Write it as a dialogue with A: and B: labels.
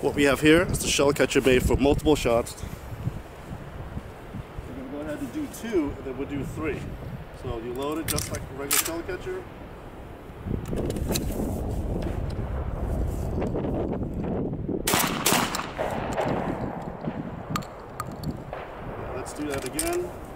A: What we have here is the shell catcher bay for multiple shots. We're going to go ahead and do 2, and then we'll do 3. So you load it just like a regular shell catcher. Let's do that again.